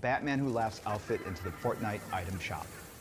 Batman Who Laughs outfit into the Fortnite item shop.